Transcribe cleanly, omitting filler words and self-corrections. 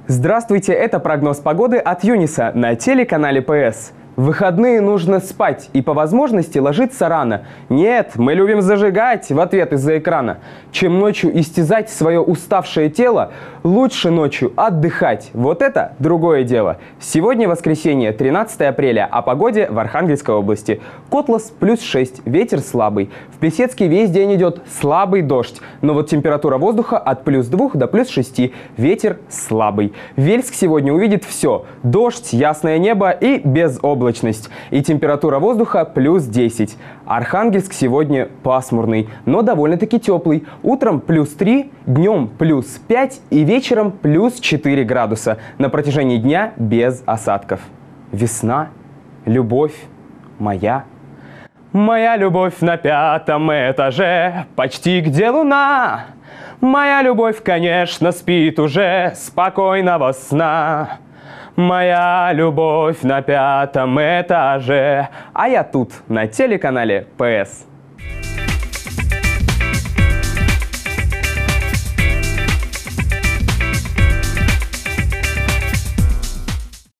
Здравствуйте, это прогноз погоды от Юниса на телеканале ПС. В выходные нужно спать и по возможности ложиться рано. Нет, мы любим зажигать в ответ из-за экрана. Чем ночью истязать свое уставшее тело, лучше ночью отдыхать. Вот это другое дело. Сегодня воскресенье, 13 апреля, о погоде в Архангельской области. Котлас +6, ветер слабый. В Плесецке весь день идет слабый дождь. Но вот температура воздуха от +2 до +6, ветер слабый. Вельск сегодня увидит все. Дождь, ясное небо и безоблачность. И температура воздуха +10. Архангельск сегодня пасмурный, но довольно-таки теплый. Утром +3, днем +5 и вечером +4 градуса. На протяжении дня без осадков. Весна, любовь моя. Моя любовь на 5-м этаже, почти где луна. Моя любовь, конечно, спит уже, спокойного сна. Моя любовь на 5-м этаже, а я тут, на телеканале ПС.